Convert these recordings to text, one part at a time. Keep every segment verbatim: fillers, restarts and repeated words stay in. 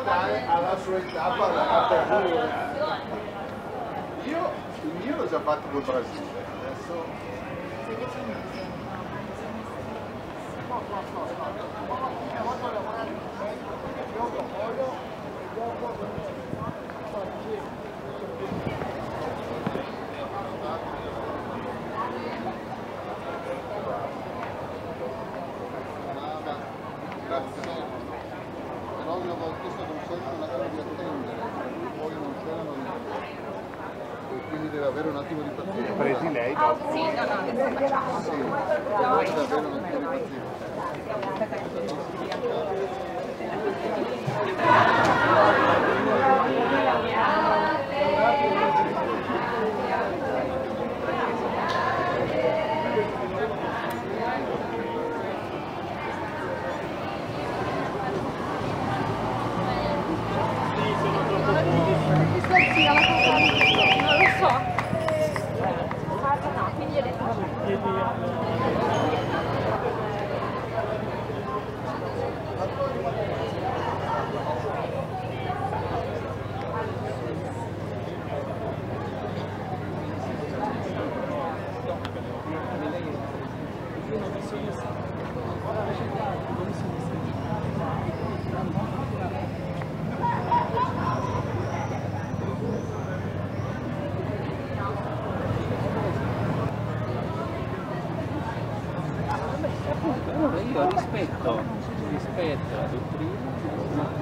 aspettare alla sua età per l'apertura. Io il mio l'ho già fatto col Brasile, adesso. Grazie. Però io avevo chiesto consenso un attimo di attendere, poi non c'erano e quindi deve avere un attimo di pazienza. Presi lei dopo? Sì, no, no, adesso facciamo. Sì, deve avere un attimo di pazienza. Non lo so. No, quindi ho detto Allora io rispetto, rispetto la dottrina.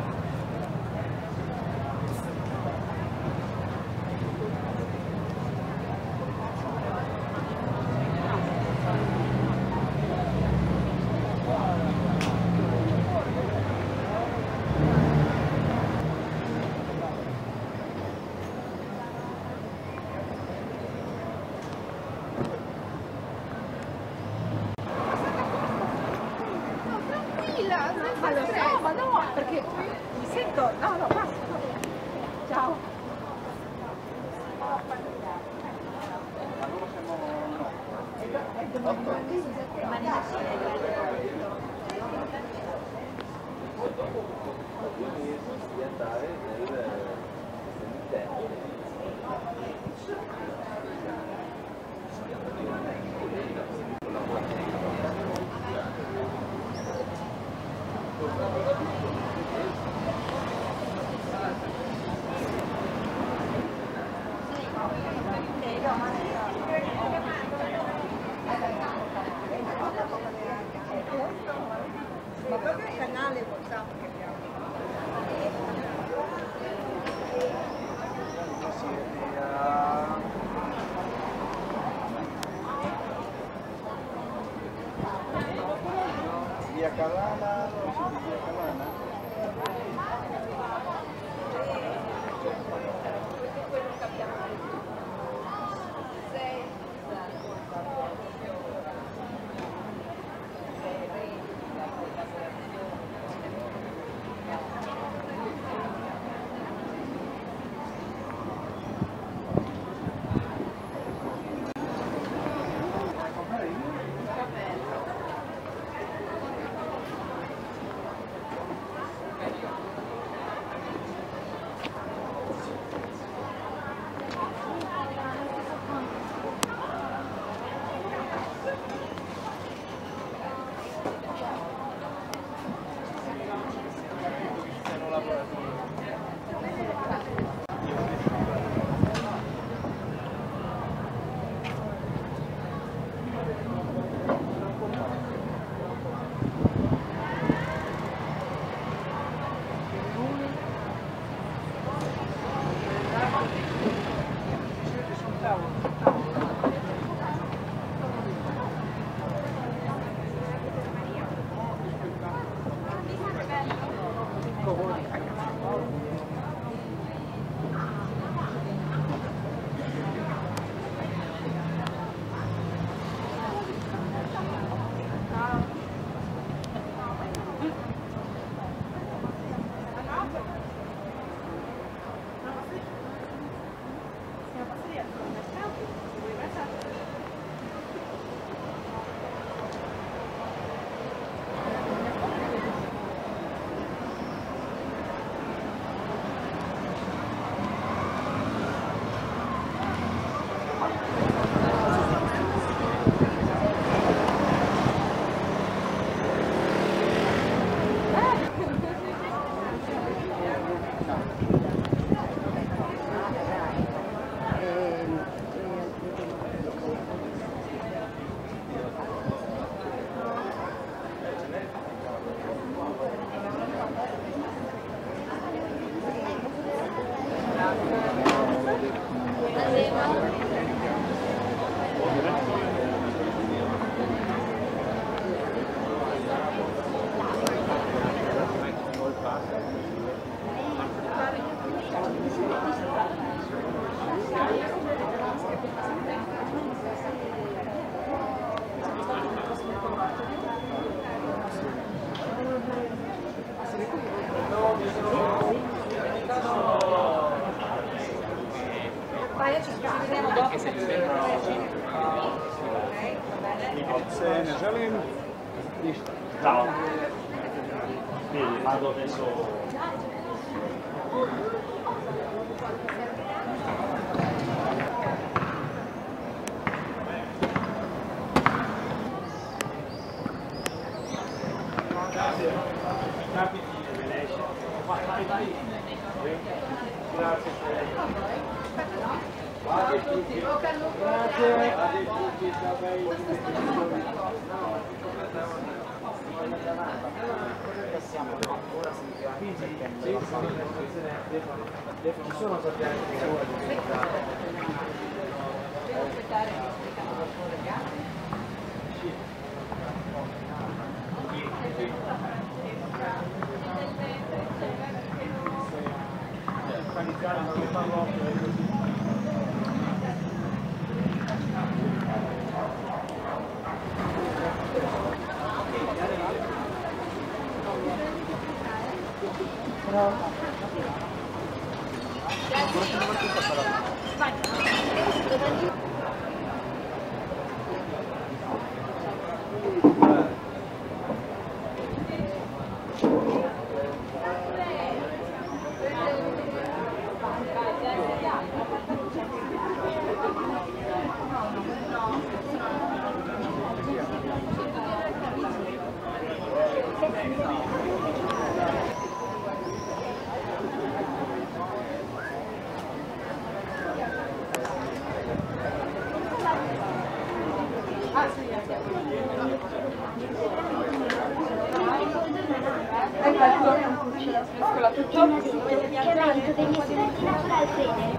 ma lo so, ma no, perché mi sento, no, no, basta. Ciao. Ma proprio il canale WhatsApp che abbiamo. Via Calana, non si dice via Calana? Vai a cercare, vediamo dopo. Anche se mi sembrano vicini. Bene, Jalin. Ciao. Quindi vado adesso. Ci sono stati anche Chiamando degli esperti naturali fede